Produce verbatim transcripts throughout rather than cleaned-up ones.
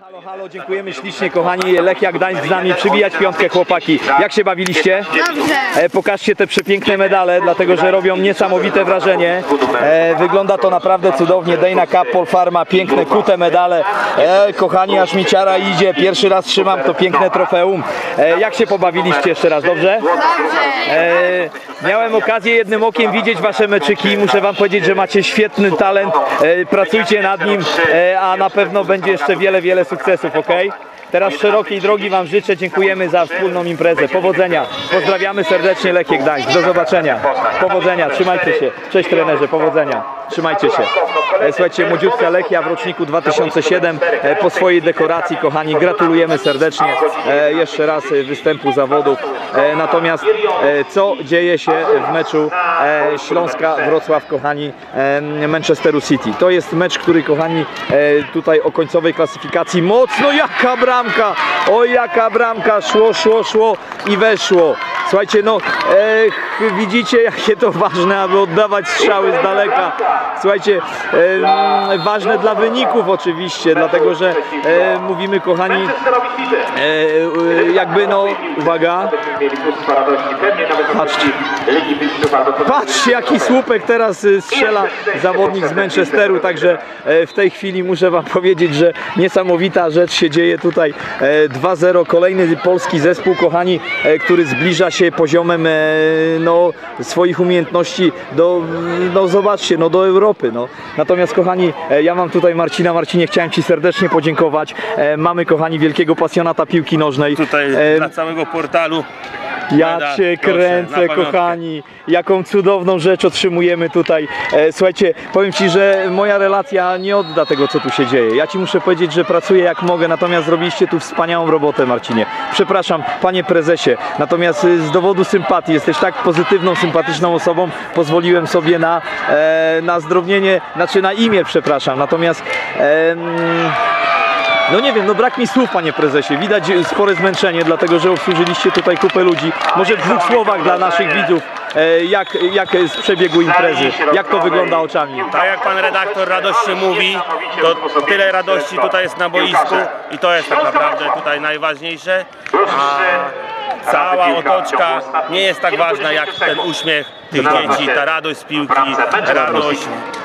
Halo, halo, dziękujemy ślicznie, kochani. Lechia Gdańsk z nami, przybijać piątkę, chłopaki. Jak się bawiliście? Dobrze. E, pokażcie te przepiękne medale, dlatego że robią niesamowite wrażenie. E, wygląda to naprawdę cudownie. Dana Cup, Polpharma, piękne, kute medale. E, kochani, aż mi ciara idzie. Pierwszy raz trzymam to piękne trofeum. E, jak się pobawiliście jeszcze raz, dobrze? Dobrze. E, miałem okazję jednym okiem widzieć wasze meczyki. Muszę wam powiedzieć, że macie świetny talent. E, pracujcie nad nim, e, a na pewno będzie jeszcze wiele, wiele sukcesów, ok? Teraz szerokiej drogi wam życzę, dziękujemy za wspólną imprezę. Powodzenia, pozdrawiamy serdecznie Lechię Gdańsk, do zobaczenia. Powodzenia, trzymajcie się. Cześć trenerze, powodzenia. Trzymajcie się. E, słuchajcie, młodziutka Lechia w roczniku dwa tysiące siódmym e, po swojej dekoracji, kochani, gratulujemy serdecznie e, jeszcze raz e, występu zawodów. E, natomiast e, co dzieje się w meczu e, Śląska-Wrocław, kochani, e, Manchesteru City? To jest mecz, który, kochani, e, tutaj o końcowej klasyfikacji mocno, jaka bramka, o jaka bramka, szło, szło, szło i weszło. Słuchajcie, no e, widzicie, jakie to ważne, aby oddawać strzały z daleka. Słuchajcie, e, ważne dla wyników oczywiście, dlatego że e, mówimy, kochani, e, jakby no, uwaga, patrzcie, patrzcie jaki słupek teraz strzela zawodnik z Manchesteru, także e, w tej chwili muszę wam powiedzieć, że niesamowita rzecz się dzieje tutaj. e, dwa zero, kolejny polski zespół, kochani, e, który zbliża się poziomem e, no, swoich umiejętności do, no zobaczcie, no do Europy, no. Natomiast, kochani, e, ja mam tutaj Marcina. Marcinie, chciałem ci serdecznie podziękować. E, mamy, kochani, wielkiego pasjonata piłki nożnej. Tutaj e, dla całego portalu. Ja Meda, cię proszę, kręcę, na kochani, jaką cudowną rzecz otrzymujemy tutaj. E, słuchajcie, powiem ci, że moja relacja nie odda tego, co tu się dzieje. Ja ci muszę powiedzieć, że pracuję jak mogę, natomiast zrobiliście tu wspaniałą robotę, Marcinie. Przepraszam, panie prezesie, natomiast z dowodu sympatii, jesteś tak pozytywną, sympatyczną osobą, pozwoliłem sobie na, e, na zdrownienie, znaczy na imię, przepraszam, natomiast... E, No nie wiem, no brak mi słów, panie prezesie. Widać spore zmęczenie, dlatego że obsłużyliście tutaj kupę ludzi. Może w dwóch słowach dla naszych widzów, e, jak, jak z przebiegu imprezy, jak to wygląda oczami. Tak jak pan redaktor radośnie mówi, to tyle radości tutaj jest na boisku i to jest tak naprawdę tutaj najważniejsze. A cała otoczka nie jest tak ważna jak ten uśmiech tych dzieci, ta radość z piłki, radość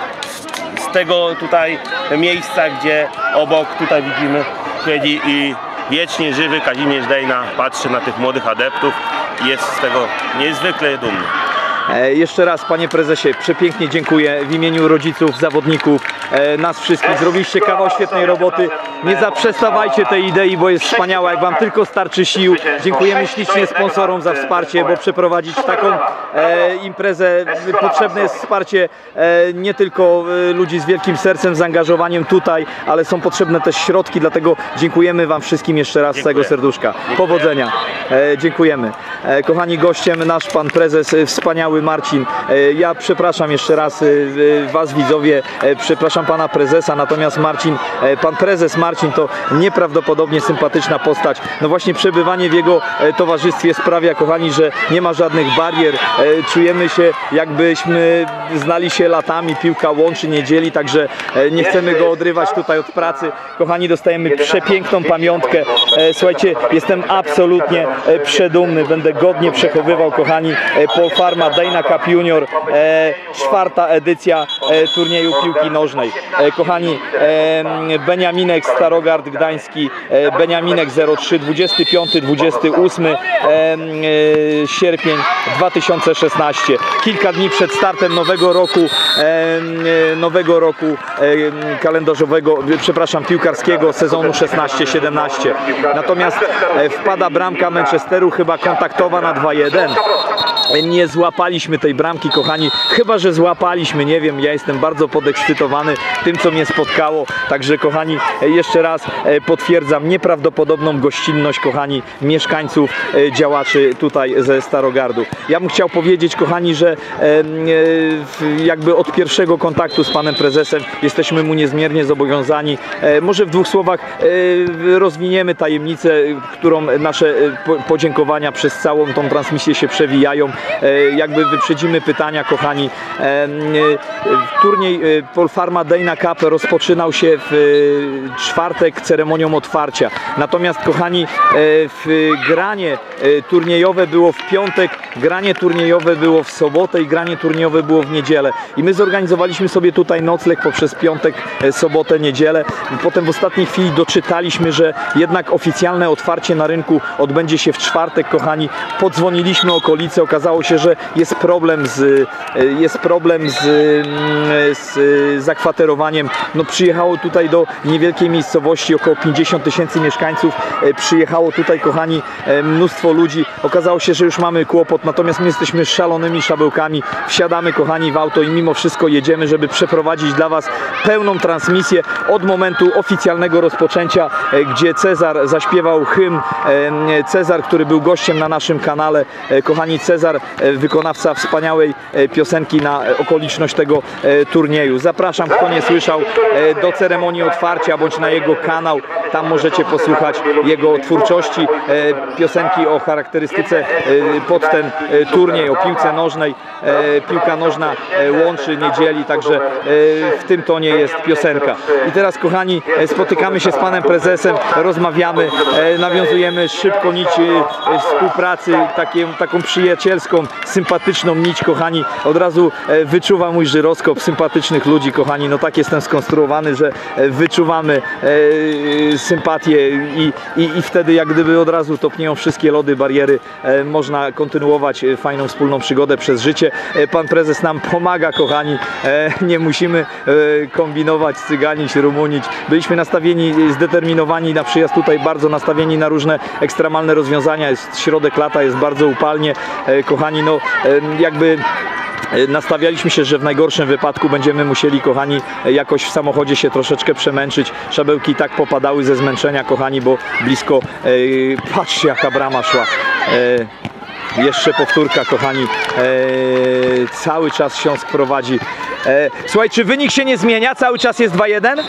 z tego tutaj miejsca, gdzie obok tutaj widzimy siedzi i wiecznie żywy Kazimierz Dejna patrzy na tych młodych adeptów i jest z tego niezwykle dumny. E, jeszcze raz, panie prezesie, przepięknie dziękuję w imieniu rodziców, zawodników, e, nas wszystkich. Zrobiliście kawał świetnej roboty. Nie zaprzestawajcie tej idei, bo jest wspaniała, jak wam tylko starczy sił. Dziękujemy ślicznie sponsorom za wsparcie, bo przeprowadzić taką e, imprezę potrzebne jest wsparcie e, nie tylko e, ludzi z wielkim sercem, zaangażowaniem tutaj, ale są potrzebne też środki, dlatego dziękujemy wam wszystkim jeszcze raz z całego serduszka. Powodzenia. E, dziękujemy. E, kochani, gościem nasz pan prezes, e, wspaniały Marcin. Ja przepraszam jeszcze raz was, widzowie, przepraszam pana prezesa, natomiast Marcin, pan prezes Marcin to nieprawdopodobnie sympatyczna postać. No właśnie przebywanie w jego towarzystwie sprawia, kochani, że nie ma żadnych barier. Czujemy się, jakbyśmy znali się latami, piłka łączy, nie dzieli, także nie chcemy go odrywać tutaj od pracy. Kochani, dostajemy przepiękną pamiątkę. Słuchajcie, jestem absolutnie przedumny, będę godnie przechowywał, kochani, Polpharma Dana Cup Junior, e, czwarta edycja e, turnieju piłki nożnej. E, kochani, e, Beniaminek Starogard Gdański, e, Beniaminek zero trzy, dwudziesty piąty dwudziesty ósmy e, e, sierpień dwa tysiące szesnasty. Kilka dni przed startem nowego roku, e, nowego roku e, kalendarzowego, przepraszam, piłkarskiego sezonu szesnaście siedemnaście. Natomiast e, wpada bramka Manchesteru, chyba kontaktowa na dwa jeden. Nie złapaliśmy tej bramki, kochani, chyba że złapaliśmy, nie wiem, ja jestem bardzo podekscytowany tym, co mnie spotkało, także, kochani, jeszcze raz potwierdzam nieprawdopodobną gościnność, kochani, mieszkańców, działaczy tutaj ze Starogardu. Ja bym chciał powiedzieć, kochani, że jakby od pierwszego kontaktu z panem prezesem jesteśmy mu niezmiernie zobowiązani. Może w dwóch słowach rozwiniemy tajemnicę, którą nasze podziękowania przez cały całą tą transmisję się przewijają. Jakby wyprzedzimy pytania, kochani. Turniej Polpharma Dana Cup rozpoczynał się w czwartek ceremonią otwarcia. Natomiast, kochani, w granie turniejowe było w piątek, granie turniejowe było w sobotę i granie turniejowe było w niedzielę. I my zorganizowaliśmy sobie tutaj nocleg poprzez piątek, sobotę, niedzielę. Potem w ostatniej chwili doczytaliśmy, że jednak oficjalne otwarcie na rynku odbędzie się w czwartek, kochani. Podzwoniliśmy okolice, okazało się, że jest problem z, jest problem z, z zakwaterowaniem. No, przyjechało tutaj do niewielkiej miejscowości około pięćdziesiąt tysięcy mieszkańców. Przyjechało tutaj, kochani, mnóstwo ludzi. Okazało się, że już mamy kłopot, natomiast my jesteśmy szalonymi szabełkami. Wsiadamy, kochani, w auto i mimo wszystko jedziemy, żeby przeprowadzić dla Was pełną transmisję od momentu oficjalnego rozpoczęcia, gdzie Cezar zaśpiewał hymn. Cezar, który był gościem na naszym kanale. Kochani, Cezar, wykonawca wspaniałej piosenki na okoliczność tego turnieju. Zapraszam, kto nie słyszał, do ceremonii otwarcia bądź na jego kanał. Tam możecie posłuchać jego twórczości, piosenki o charakterystyce pod ten turniej, o piłce nożnej. Piłka nożna łączy, nie dzieli, także w tym tonie jest piosenka. I teraz, kochani, spotykamy się z panem prezesem, rozmawiamy, nawiązujemy szybko nić współpracy, takie, taką przyjacielską, sympatyczną nić, kochani. Od razu wyczuwa mój żyroskop sympatycznych ludzi, kochani. No tak jestem skonstruowany, że wyczuwamy sympatię i, i, i wtedy jak gdyby od razu topnieją wszystkie lody, bariery. Można kontynuować fajną wspólną przygodę przez życie. Pan prezes nam pomaga, kochani. Nie musimy kombinować, cyganić, rumunić. Byliśmy nastawieni, zdeterminowani na przyjazd tutaj, bardzo nastawieni na różne ekstremalne rozwiązania. Jest środek lata, jest bardzo upalnie. Kochani, no jakby nastawialiśmy się, że w najgorszym wypadku będziemy musieli, kochani, jakoś w samochodzie się troszeczkę przemęczyć. Szabełki tak popadały ze zmęczenia, kochani, bo blisko, e, patrzcie jaka brama szła. E, jeszcze powtórka, kochani, e, cały czas Śląsk prowadzi. E, słuchaj, czy wynik się nie zmienia? Cały czas jest dwa jeden?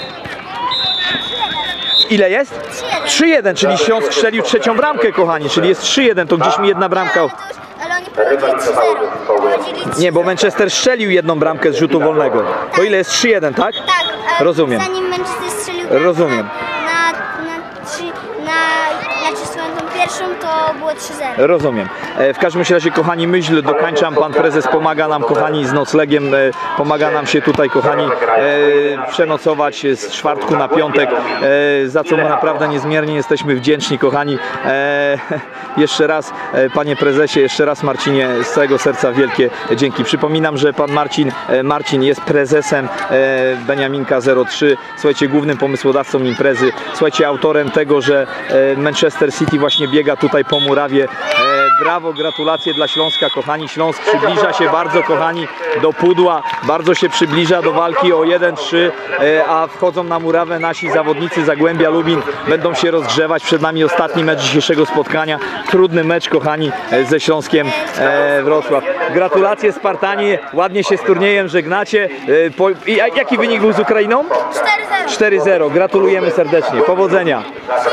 Ile jest? trzy jeden, czyli Śląsk strzelił trzecią bramkę, kochani, czyli jest trzy jeden, to gdzieś mi jedna bramka. Ale oni prowadzili trzy zero. Nie, bo Manchester strzelił jedną bramkę z rzutu wolnego. To ile jest trzy jeden, tak? Tak, a rozumiem. Zanim Manchester strzelił bramkę Rozumiem. na, na, trzy, na, na czystą pierwszą, to było trzy zero. Rozumiem. E, w każdym razie, kochani, myśl dokańczam. Pan prezes pomaga nam, kochani, z noclegiem. E, pomaga nam się tutaj, kochani, e, przenocować z czwartku na piątek, e, za co mu naprawdę niezmiernie jesteśmy wdzięczni, kochani. E, jeszcze raz, e, panie prezesie, jeszcze raz, Marcinie, z całego serca wielkie dzięki. Przypominam, że pan Marcin, e, Marcin jest prezesem e, Beniaminka zero trzy. Słuchajcie, głównym pomysłodawcą imprezy. Słuchajcie, autorem tego, że e, Manchester City właśnie biega tutaj po murawie. E, brawo, gratulacje dla Śląska, kochani. Śląsk przybliża się bardzo, kochani, do pudła. Bardzo się przybliża do walki o jeden trzy, e, a wchodzą na murawę nasi zawodnicy Zagłębia Lubin. Będą się rozgrzewać. Przed nami ostatni mecz dzisiejszego spotkania. Trudny mecz, kochani, e, ze Śląskiem e, Wrocław. Gratulacje, Spartanie. Ładnie się z turniejem żegnacie. E, po, i, a, jaki wynik był z Ukrainą? cztery zero. cztery zero. Gratulujemy serdecznie. Powodzenia.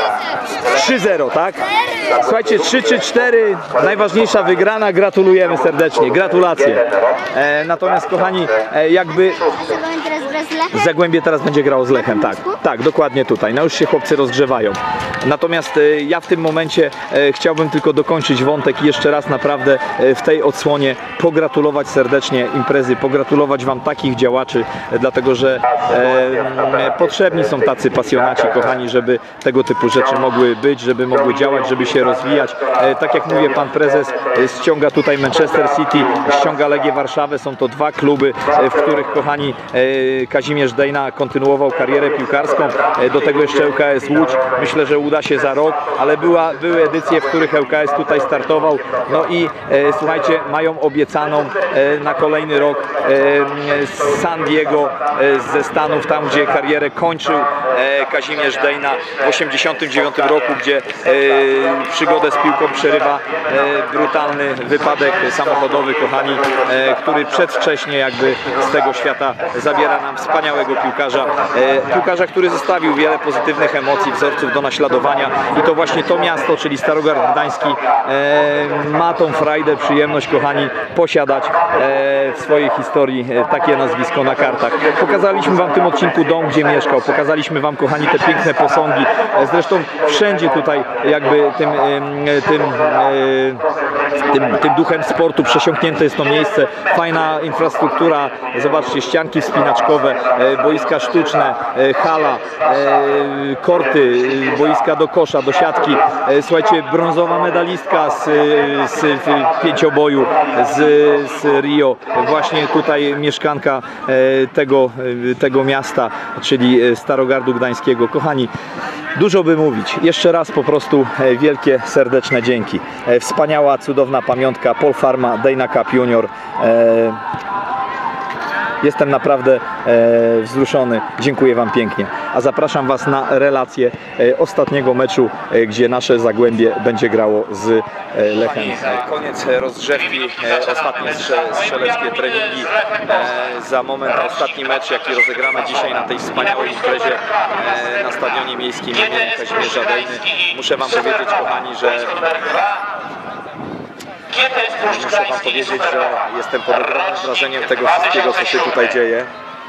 trzy zero, tak? Słuchajcie, trzy czy cztery, najważniejsza wygrana, gratulujemy serdecznie, gratulacje. E, natomiast, kochani, e, jakby Zagłębie teraz gra z Lechem? Zagłębie teraz będzie grało z Lechem, tak, tak, dokładnie tutaj, no już się chłopcy rozgrzewają. Natomiast e, ja w tym momencie e, chciałbym tylko dokończyć wątek i jeszcze raz naprawdę e, w tej odsłonie pogratulować serdecznie imprezy, pogratulować Wam takich działaczy, e, dlatego że e, potrzebni są tacy pasjonaci, kochani, żeby tego typu rzeczy mogły być, żeby mogły działać, żeby się rozwijać. E, tak jak mówię, pan prezes e, ściąga tutaj Manchester City, ściąga Legię Warszawę, są to dwa kluby, e, w których, kochani, e, Kazimierz Dejna kontynuował karierę piłkarską, e, do tego jeszcze L K S Łódź, myślę, że uda się za rok, ale była, były edycje, w których L K S tutaj startował, no i e, słuchajcie, mają obiecaną e, na kolejny rok e, San Diego e, ze Stanów, tam gdzie karierę kończył e, Kazimierz Dejna w osiemdziesiątym dziewiątym roku, gdzie e, przygodę z piłką przerywa e, brutalny wypadek samochodowy, kochani, e, który przedwcześnie jakby z tego świata zabiera czeka nam wspaniałego piłkarza, e, piłkarza, który zostawił wiele pozytywnych emocji, wzorców do naśladowania i to właśnie to miasto, czyli Starogard Gdański, e, ma tą frajdę, przyjemność, kochani, posiadać e, w swojej historii e, takie nazwisko na kartach. Pokazaliśmy wam w tym odcinku dom, gdzie mieszkał, pokazaliśmy wam, kochani, te piękne posągi, e, zresztą wszędzie tutaj jakby tym, e, tym, e, tym, tym duchem sportu przesiąknięte jest to miejsce, fajna infrastruktura, zobaczcie, ścianki wspinaczkowe, e, boiska sztuczne, e, hala, e, korty, e, boiska do kosza, do siatki, e, słuchajcie, brązowa medalistka z, z pięcioboju z, z Rio, właśnie tutaj mieszkanka e, tego, e, tego miasta, czyli Starogardu Gdańskiego. Kochani, dużo by mówić. Jeszcze raz po prostu e, wielkie, serdeczne dzięki. E, wspaniała, cudowna pamiątka Polpharma Dana Cup Junior. E, Jestem naprawdę e, wzruszony. Dziękuję wam pięknie. A zapraszam was na relację e, ostatniego meczu, e, gdzie nasze Zagłębie będzie grało z e, Lechem. E, koniec rozgrzewki, e, ostatnie strze strzeleckie treningi. E, za moment ostatni mecz, jaki rozegramy dzisiaj na tej wspaniałej imprezie e, na stadionie miejskim imienia Kazimierza Dejny. Muszę wam powiedzieć, kochani, że Muszę wam powiedzieć, że jestem pod ogromnym wrażeniem tego wszystkiego, co się tutaj dzieje.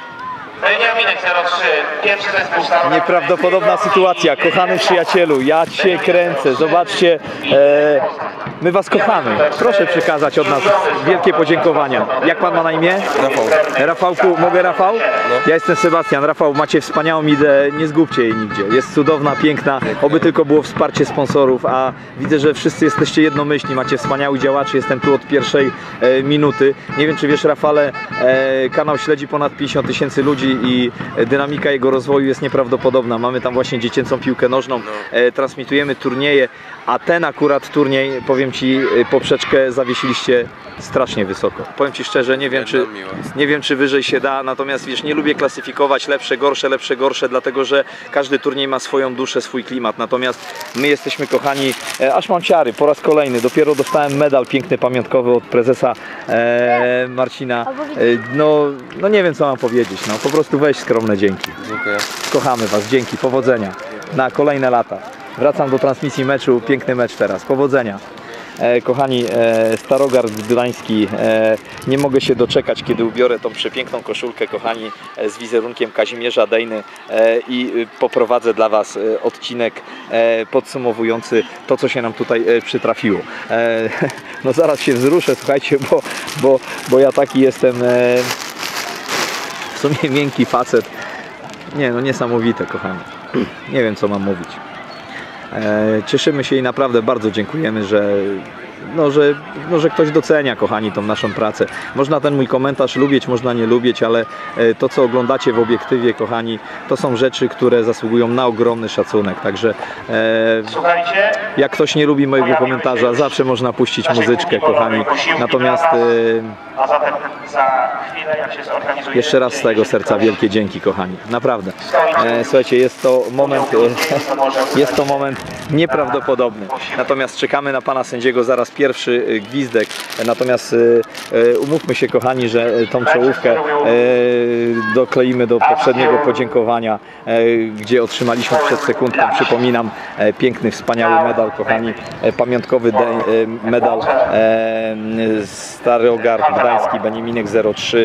Nieprawdopodobna sytuacja, kochany przyjacielu, ja cię kręcę, zobaczcie, e, my was kochamy, proszę przekazać od nas wielkie podziękowania. Jak pan ma na imię? Rafał. Rafałku, mogę Rafał? No. Ja jestem Sebastian. Rafał, macie wspaniałą ideę, nie zgubcie jej nigdzie, jest cudowna, piękna, oby tylko było wsparcie sponsorów, a widzę, że wszyscy jesteście jednomyślni, macie wspaniałych działaczy, jestem tu od pierwszej e, minuty. Nie wiem, czy wiesz, Rafale, e, kanał śledzi ponad pięćdziesiąt tysięcy ludzi i dynamika jego rozwoju jest nieprawdopodobna. Mamy tam właśnie dziecięcą piłkę nożną, e, transmitujemy turnieje, a ten akurat turniej, powiem ci, poprzeczkę zawiesiliście strasznie wysoko. Powiem ci szczerze, nie wiem, czy, nie wiem, czy wyżej się da, natomiast wiesz, nie lubię klasyfikować lepsze, gorsze, lepsze, gorsze, dlatego że każdy turniej ma swoją duszę, swój klimat, natomiast my jesteśmy, kochani, e, aż mam ciary, po raz kolejny, dopiero dostałem medal piękny, pamiątkowy od prezesa e, Marcina, e, no, no nie wiem, co mam powiedzieć, no po prostu weź skromne dzięki. Dziękuję. Kochamy was, dzięki, powodzenia na kolejne lata. Wracam do transmisji meczu, piękny mecz teraz, powodzenia. E, kochani, e, Starogard Gdański, e, nie mogę się doczekać, kiedy ubiorę tą przepiękną koszulkę, kochani, e, z wizerunkiem Kazimierza Dejny e, i e, poprowadzę dla was e, odcinek e, podsumowujący to, co się nam tutaj e, przytrafiło. E, no zaraz się wzruszę, słuchajcie, bo, bo, bo ja taki jestem e, w sumie miękki facet. Nie, no niesamowite, kochani. Nie wiem, co mam mówić. E, cieszymy się i naprawdę bardzo dziękujemy, że, no, że, no, że ktoś docenia, kochani, tą naszą pracę. Można ten mój komentarz lubić, można nie lubić, ale e, to, co oglądacie w obiektywie, kochani, to są rzeczy, które zasługują na ogromny szacunek. Także e, jak ktoś nie lubi mojego komentarza, zawsze można puścić muzyczkę, kochani. Natomiast e, jeszcze raz z tego serca wielkie dzięki, kochani. Naprawdę. E, słuchajcie, jest to moment, e, jest to moment nieprawdopodobny. Natomiast czekamy na pana sędziego, zaraz pierwszy gwizdek. Natomiast e, umówmy się, kochani, że tą czołówkę e, dokleimy do poprzedniego podziękowania, e, gdzie otrzymaliśmy przed sekundką, przypominam, e, piękny, wspaniały medal, kochani, e, pamiątkowy de, e, medal e, Starogard Gdański, Beniaminek zero trzy,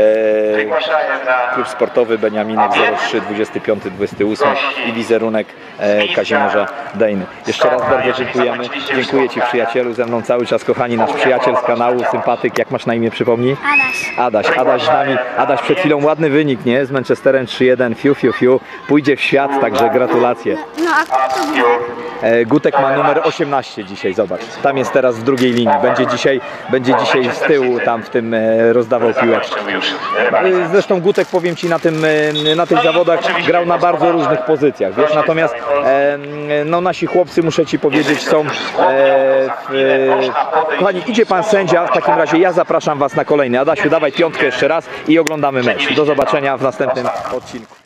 e, klub sportowy Beniaminek zero trzy, dwudziesty piąty dwudziesty ósmy i wizerunek e, Kazimierza Dejny. Jeszcze raz bardzo dziękujemy. Dziękuję ci, przyjacielu, ze mną cały czas, kochani, nasz przyjaciel z kanału, sympatyk, jak masz na imię, przypomnij? Adaś. Adaś, Adaś z nami, Adaś przed chwilą ładny wynik, nie? Z Manchesterem trzy jeden, fiu, fiu, fiu, pójdzie w świat, także gratulacje. No a kto to był? E, Gutek ma numer osiemnaście dzisiaj, zobacz, tam jest teraz w drugiej linii, będzie dzisiaj, będzie dzisiaj z tyłu tam w tym e, rozdawał piłeczkę. E, zresztą Gutek, powiem ci, na, tym, e, na tych zawodach grał na bardzo różnych pozycjach, wiesz, natomiast e, no nasi chłopcy, muszę ci powiedzieć, są e, w, e, kochani, idzie pan sędzia, w takim razie ja zapraszam was na kolejny. Adasiu, dawaj piątkę jeszcze raz i oglądamy mecz. Do zobaczenia w następnym odcinku.